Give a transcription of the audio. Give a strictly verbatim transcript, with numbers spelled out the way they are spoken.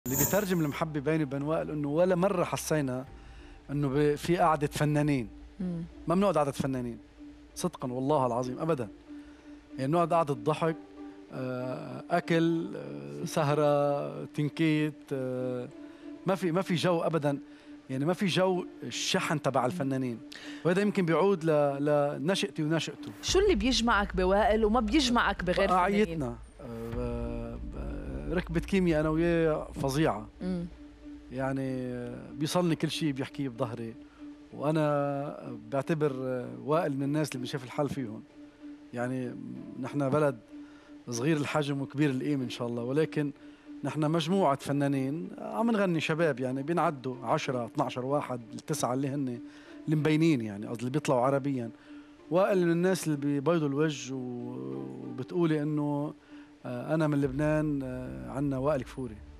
اللي بيترجم المحبة بيني وبين وائل انه ولا مرة حسينا انه في قعدة فنانين. مم. ما بنقعد قعدة فنانين صدقا والله العظيم ابدا. يعني بنقعد قعدة ضحك، اكل، سهرة، تنكيت، ما في ما في جو ابدا. يعني ما في جو الشحن تبع الفنانين، وهذا يمكن بيعود لنشأتي ونشأته. شو اللي بيجمعك بوائل وما بيجمعك بغير فنانين؟ وقعيتنا ركبة كيمياء أنا وياه فظيعة. مم. يعني بيصلني كل شيء بيحكيه بظهري، وأنا بعتبر وائل من الناس اللي بنشوف الحال فيهم. يعني نحن بلد صغير الحجم وكبير القيمة إن شاء الله، ولكن نحن مجموعة فنانين عم نغني شباب، يعني بينعدوا عشرة اثناشر واحد التسعة اللي هن اللي مبينين، يعني قصدي اللي بيطلعوا عربيا. وائل من الناس اللي بيبيضوا الوجه وبتقولي إنه أنا من لبنان، عنا وائل كفوري.